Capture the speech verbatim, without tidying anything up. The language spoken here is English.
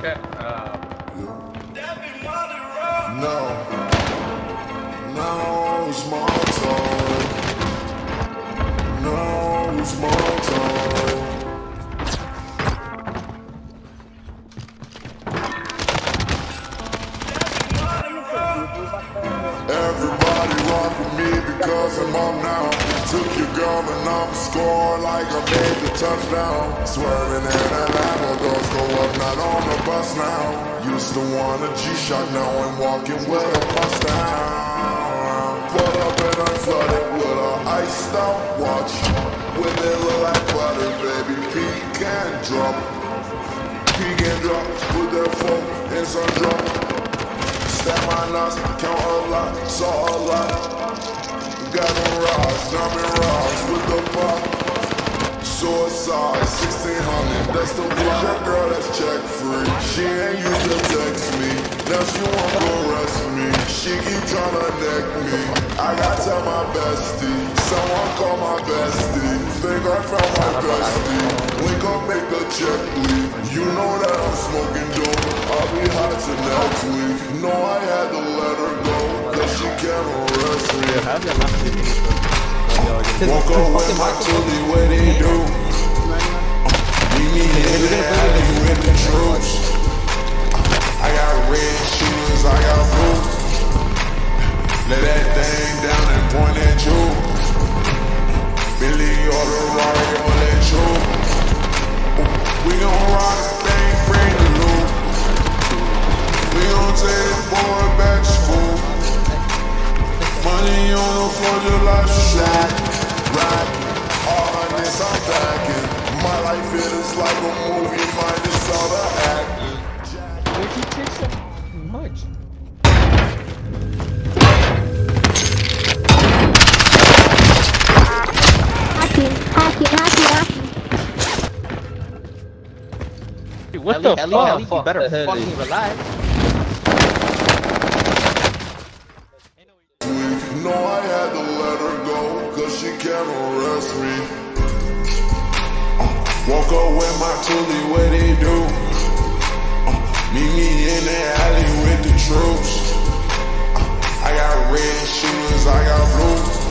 Okay. Uh, No, no, it's my time. No, it's my time. Everybody rock with me because I'm up now. Took your gum and I'm scoring like I made the touchdown. Swerving in and Lambo doors go up, not on the bus now. Used to want a G-Shock, now I'm walking with a bus down. Pull up and I'm flooded with a iced out watch. With it look like butter, baby, peek and drop. Peek and drop, put that phone in some drop. Stab my nuts, count a lot, saw a lot. Got them rocks, diamond rocks with the pop. Suicide, sixteen hundred, that's the block. That girl that's check free. She ain't used to text me, now she want to arrest me. She keep tryna neck me, I gotta tell my bestie. Someone call my bestie, think I found my bestie. We gon' make the check leave. You know that I'm smoking dope, I'll be hot till next week. No, I had to let her go, cause she can't arrest me. Walk up with my toolie, what they do? Meet me in the alley with the troops. I got red shoes, I got blue. Let that thing down and point at you. Billy or the Rari or that you. We gon' rock, they ain't afraid to lose. We gon' take this boy back to school. Money on the floor just like shot. Right, all on this I'm packing. My life is like a movie, minus all the acting. where'd you take so much? Hacking, hacking, hacking, hacking. Dude, what Ellie, the Ellie, fuck? Ellie, you better the hell fucking is- relax. No, I had to let her go, cause she can't arrest me. Uh, walk up with my toolie, what they do? Uh, meet me in the alley with the troops. Uh, I got red shoes, I got blue.